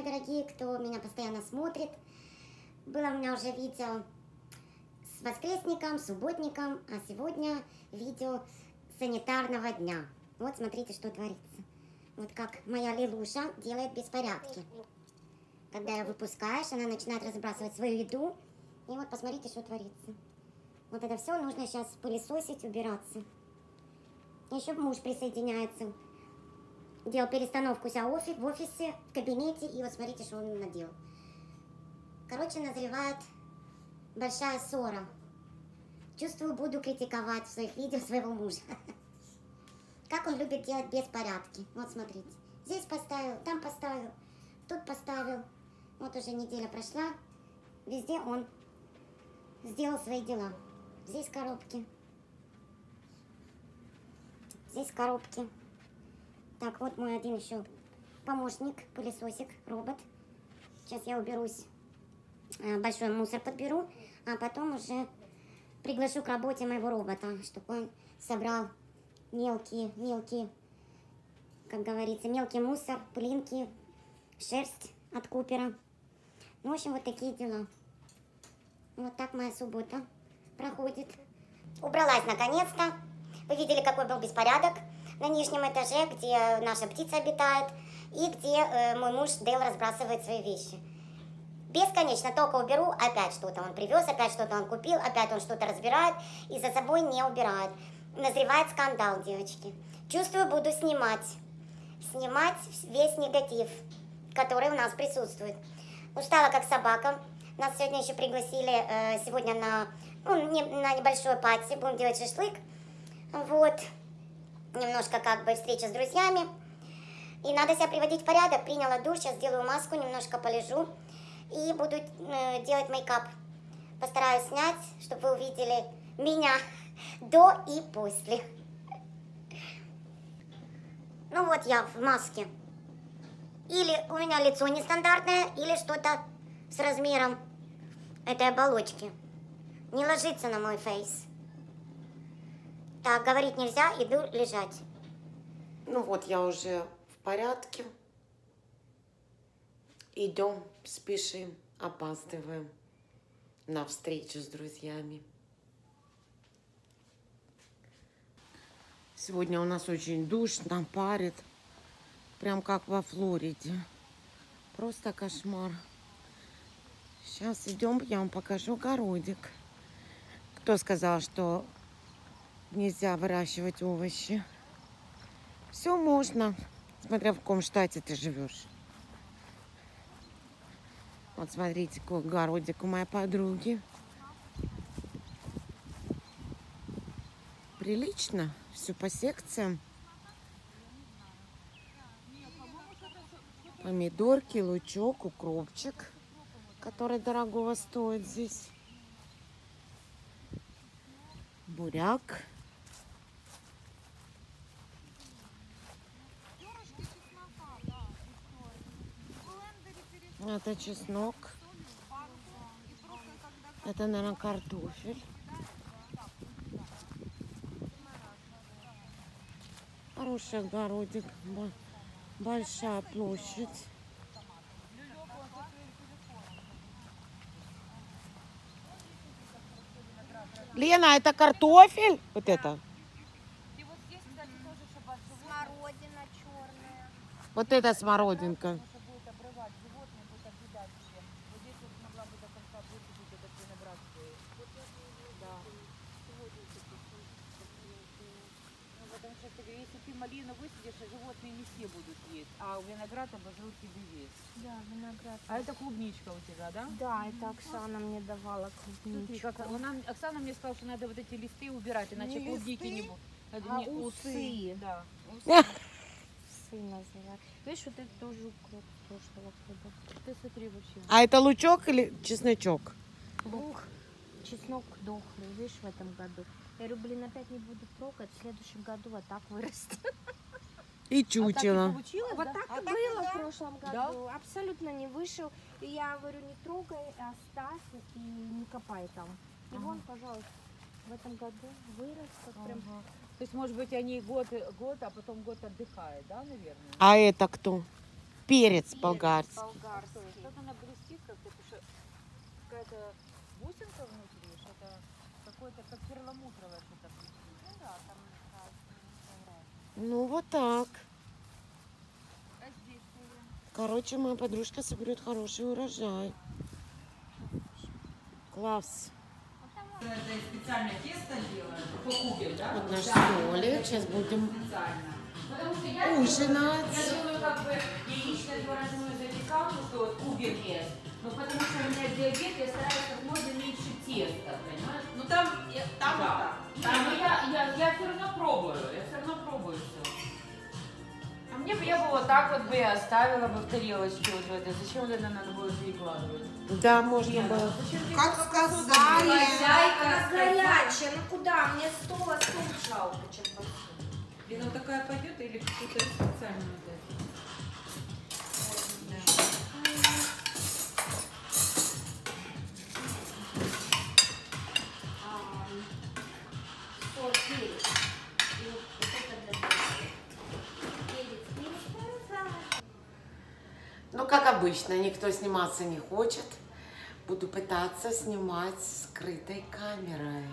мои дорогие, кто меня постоянно смотрит. Было у меня уже видео с воскресником, субботником, а сегодня видео санитарного дня. Вот смотрите, что творится. Вот как моя Лилуша делает беспорядки. Когда ее выпускаешь, она начинает разбрасывать свою еду. И вот посмотрите, что творится. Вот это все нужно сейчас пылесосить, убираться. Еще муж присоединяется. Делал перестановку себя в офисе, в кабинете. И вот смотрите, что он наделал. Короче, назревает большая ссора. Чувствую, буду критиковать в своих видео своего мужа. Как он любит делать беспорядки. Вот смотрите. Здесь поставил, там поставил, тут поставил. Вот уже неделя прошла. Везде он сделал свои дела. Здесь коробки. Здесь коробки. Так, вот мой один еще помощник, пылесосик, робот. Сейчас я уберусь, большой мусор подберу, а потом уже приглашу к работе моего робота, чтобы он собрал мелкий, как говорится, мелкий мусор, пылинки, шерсть от Купера. В общем, вот такие дела. Вот так моя суббота проходит. Убралась наконец-то. Вы видели, какой был беспорядок на нижнем этаже, где наша птица обитает, и где мой муж Дейл разбрасывает свои вещи. Бесконечно, только уберу, опять что-то он привез, опять что-то он купил, опять он что-то разбирает и за собой не убирает. Назревает скандал, девочки. Чувствую, буду снимать весь негатив, который у нас присутствует. Устала, как собака. Нас сегодня еще пригласили сегодня на небольшой пати, будем делать шашлык. Вот, немножко как бы встреча с друзьями. И надо себя приводить в порядок. Приняла душ, сейчас сделаю маску, немножко полежу. И буду делать мейкап. Постараюсь снять, чтобы вы увидели меня до и после. Ну вот я в маске. Или у меня лицо нестандартное, или что-то с размером этой оболочки. Не ложится на мой фейс. Так, говорить нельзя, иду лежать. Ну вот, я уже в порядке. Идем, спешим, опаздываем на встречу с друзьями. Сегодня у нас очень душно, парит. Прям как во Флориде. Просто кошмар. Сейчас идем, я вам покажу огородик. Кто сказал, что нельзя выращивать овощи? Все можно, смотря в каком штате ты живешь. Вот смотрите, какой огородик у моей подруги. Прилично, все по секциям. Помидорки, лучок, укропчик, который дорогого стоит здесь. Буряк. Это чеснок. Это, наверное, картофель. Хороший огородик. Большая площадь. Лена, это картофель? Вот это? Смородина черная. Вот это смородинка. Если ты малину высадишь, животные не все будут есть, а виноград обожил тебе весь. Да, виноград. А это клубничка у тебя, да? Да, это Оксана мне давала Смотри, клубничку. Оксана мне сказала, что надо вот эти листы убирать, иначе Не клубники листы, не будут. а усы. Да. Усы называют. Видишь, вот это тоже укроп прошлого года. Ты смотри вообще. А это лучок или чесночок? Лук, чеснок дохлый, видишь, в этом году. Я говорю, блин, опять не буду трогать, в следующем году вот так вырастет. И чучело. Получилось, Вот да? так и было в прошлом году. Абсолютно не вышел. И я говорю, не трогай, оставь и не копай там. И вон, пожалуйста, в этом году вырос как прям. То есть, может быть, они год, а потом год отдыхают, да, наверное? А это кто? Перец болгарский. швейцарский. Что-то она блестит как-то, потому что какая-то бусинка внутри, что-то какое-то как перламутровое что-то блестит. Ну да, там разные. Ну, вот так. А здесь, наверное? Короче, моя подружка соберет хороший урожай. Класс. Это специальное тесто делают, по кубе, да? Вот наш столик. Сейчас будем Специально. Потому что я ужинать. делаю как бы яично-творожную запеканку, что вот кубик ест. Но потому что у меня диабет, я стараюсь как можно меньше теста, понимаешь? Ну там, Да. Там, но я все равно пробую, все. А мне бы я бы вот так вот бы и оставила бы в тарелочке вот в этой. Зачем вот это надо было перекладывать? Да, можно было. Как сказали. Она горячая, ну куда? Мне стол жалко, чем посуду. Лена, вот такая пойдет или какую-то специальную дать? Соль, перец. И вот это для перец. Ну, как обычно, никто сниматься не хочет. Буду пытаться снимать скрытой камерой.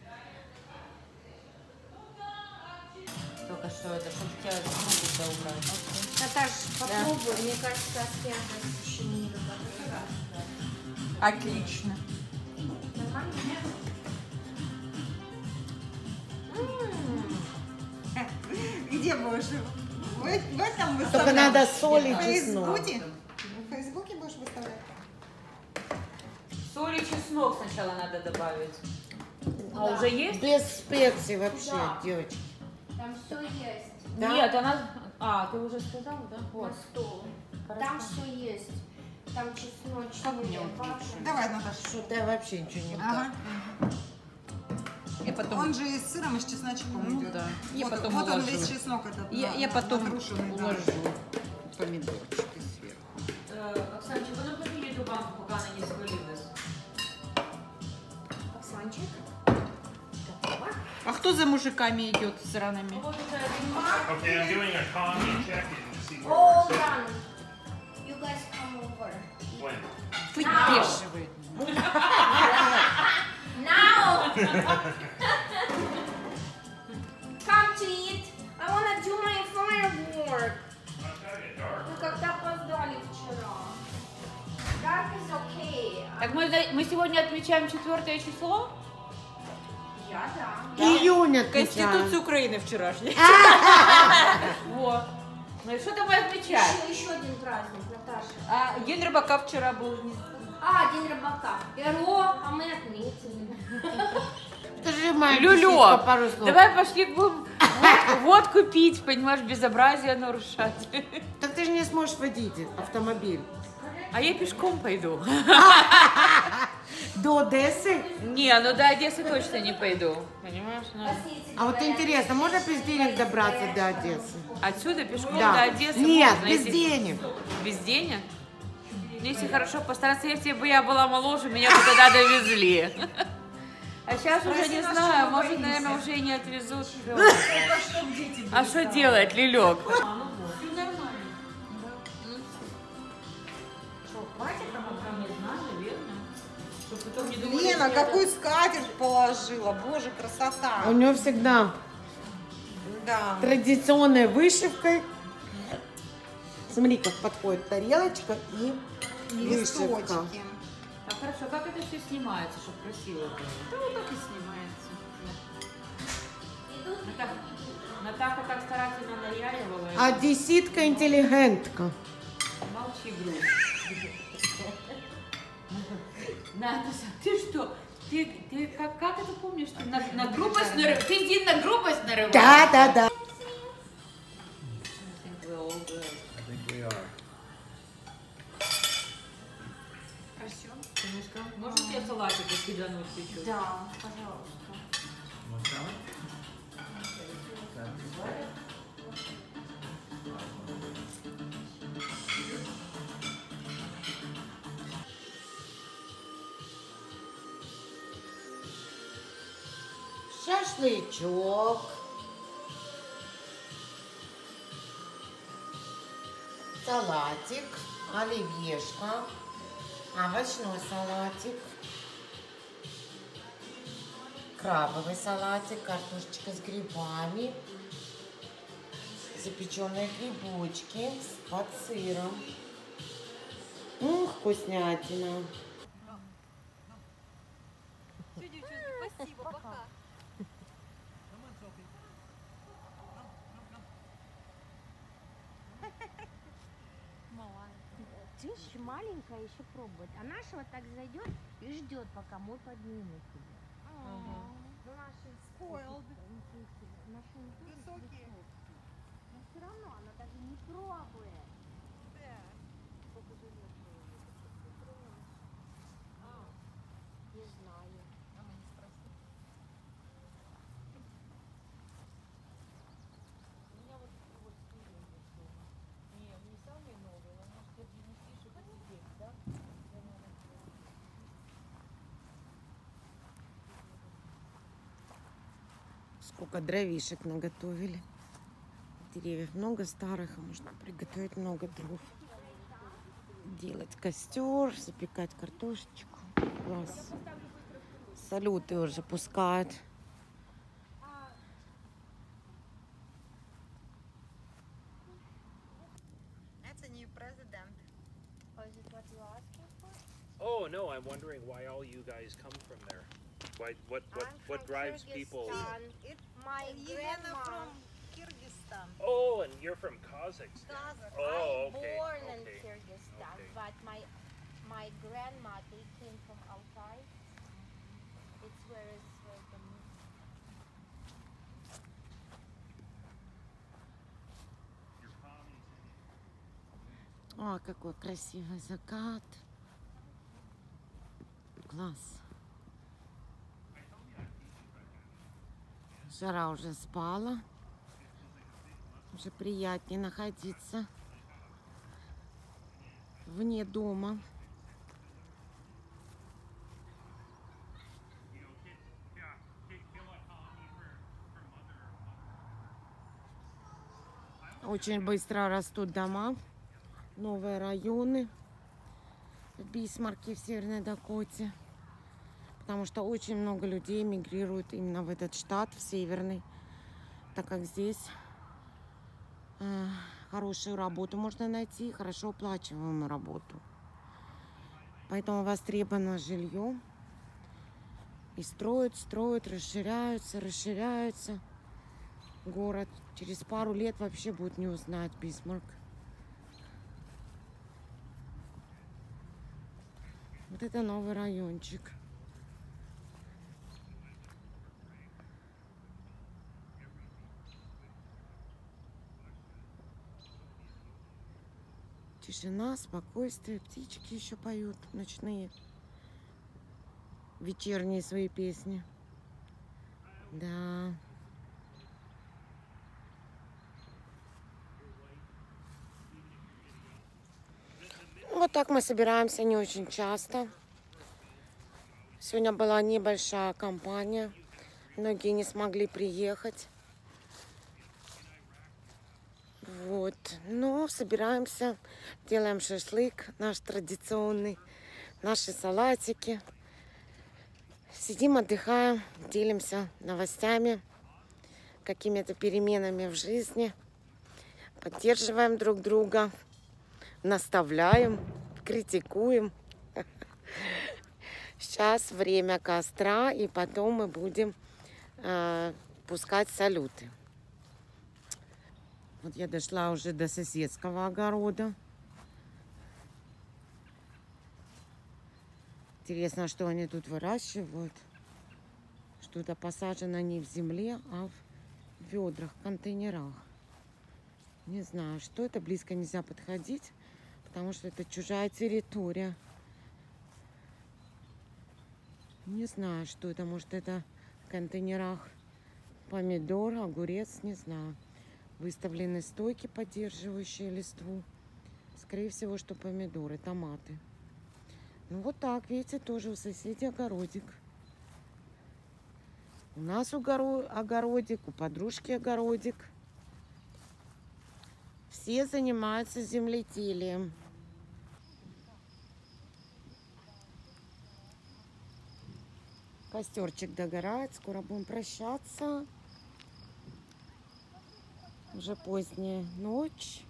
Только что это, чтобы тебя руку убрать. Наташ, попробуй. Мне кажется, свежесть еще не работает. Отлично. Нормально? Где будешь? В этом выставлять? Только надо соль и В чеснок. Фейсбуке? В Фейсбуке будешь выставлять? Соль и чеснок сначала надо добавить. А уже есть? Без специй вообще, Да. девочки. Там все есть. Да? Нет, она... А, ты уже сказала, да? На Вот. стол. Там все есть. Там чесночный папа. Давай, Наташа. Что-то я вообще ничего не Ага. Я потом... Он же и с сыром, и с чесночком идет. да. Я Вот, потом вот он уложу. весь чеснок этот. Я потом натрушенный, да. уложу помидорчики сверху. Оксанчик, вы нам подвели эту банку, пока она не свалилась. Оксанчик. А кто за мужиками идет с ранами? Вот уже один Okay, I'm doing a economy check in to see where All we're sitting. done. You guys come over. When? Выдерживает. Now! Come to eat. I wanna do my firework. Not gonna get dark. Мы как-то опоздали вчера. Dark is okay. Так мы сегодня отмечаем 4 число? Я да. Июнь отмечаем. Конституцию Украины вчерашней. Вот. Ну и что-то мы отмечаем. Еще один праздник, Наташа. А День рыбака вчера был. День рыбака. Перо, а мы отметили. Скажи, моя Люлёк, беседка, пару слов. давай пошли будем водку пить, понимаешь, безобразие нарушать. Так ты же не сможешь водить автомобиль. А я пешком пойду. До Одессы? Не, ну до Одессы точно не пойду. Понимаешь? Ну, А вот интересно, можно без денег добраться до Одессы? отсюда пешком Да. до Одессы Нет, можно, без если- денег. Без денег? Ну, если хорошо постараться, если бы я была моложе, меня бы тогда довезли. А сейчас уже не знаю, может, наверное, уже и не отвезут. А что делать, Лилек? Лена, какую скатерть положила. Боже, красота. У него всегда Да. традиционной вышивкой. Смотри, как подходит тарелочка и вышивка. Листочки. А хорошо, как это все снимается, чтобы красиво было? Да вот так и снимается. Натаха так старательно наяривала. Одесситка интеллигентка. Молчи, грудь. Наташа, ты что? Ты как это помнишь? Ты на грубость нарываешь? Ты Дин на грубость нарываешь? Да, да, да. Можно тебе салатик кидануть чуть-чуть? Да, пожалуйста. Шашлычок. Салатик. оливьешка, овощной салатик, крабовый салатик, картошечка с грибами, запеченные грибочки под сыром. Ух, вкуснятина. Все, девчонки, спасибо, пока. Видишь, маленькая еще пробует. А нашего так зайдет и ждет, пока мой поднимет тебя. Ну, наши spoiled. Наши высокие. Но все равно она даже не пробует. Не знаю. Не самые новые, но может принести, чтобы сидеть, да? Сколько дровишек наготовили. Деревьев много старых, а можно приготовить много дров. Делать костер, запекать картошечку. Класс. Салюты уже пускают. That's a new president. Oh, is it what you're asking for? Oh no, I'm wondering why all you guys come from there. Why, what I'm from drives people? Kyrgyzstan. My Elena grandma. from Kyrgyzstan. Oh, and you're from Kazakhstan. Kazakhstan. Oh, I'm okay. born in okay. Kyrgyzstan, Okay. but my grandma they came from Altai. It's where the О, какой красивый закат. Класс. Жара уже спала. Уже приятнее находиться вне дома. Очень быстро растут дома. Новые районы в Бисмарке, в Северной Дакоте. Потому что очень много людей мигрируют именно в этот штат, в Северный. Так как здесь хорошую работу можно найти, хорошо оплачиваемую работу. Поэтому востребовано жилье. И строят, расширяются. Город через пару лет вообще будет не узнать Бисмарк. Вот это новый райончик. Тишина, спокойствие, птички еще поют ночные, вечерние свои песни. Да. Вот так мы собираемся не очень часто. Сегодня была небольшая компания. Многие не смогли приехать. Вот. Но собираемся, делаем шашлык наш традиционный, наши салатики. Сидим, отдыхаем, делимся новостями, какими-то переменами в жизни. Поддерживаем друг друга. Наставляем, критикуем. Сейчас время костра, и потом мы будем пускать салюты. Вот я дошла уже до соседского огорода. Интересно, что они тут выращивают. Что-то посажено не в земле, а в ведрах, контейнерах. Не знаю, что это. Близко нельзя подходить, потому что это чужая территория. Не знаю, что это. Может, это в контейнерах помидор, огурец, не знаю. Выставлены стойки, поддерживающие листву. Скорее всего, что помидоры, томаты. Ну вот так, видите, тоже у соседей огородик. У нас огородик, у подружки огородик. Все занимаются земледелием. Костерчик догорает, скоро будем прощаться. Уже поздняя ночь.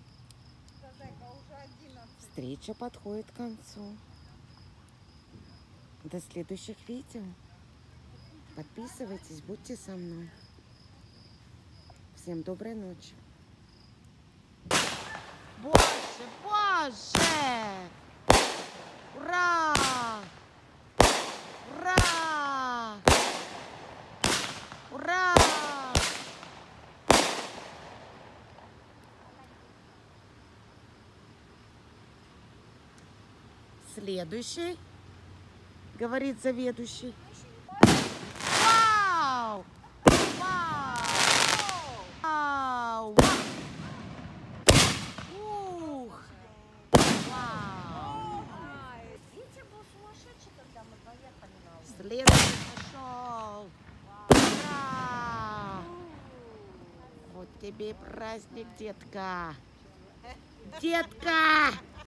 Встреча подходит к концу. До следующих видео. Подписывайтесь, будьте со мной. Всем доброй ночи. Боже, боже! Ура! Ура! Ура! Следующий, говорит заведующий. Вау! Вау! Вау! Ух! Вау! Витя был сумасшедший, когда мы поехали на улицу. Следующий пошел. Ура! Вот тебе и праздник, детка. Детка!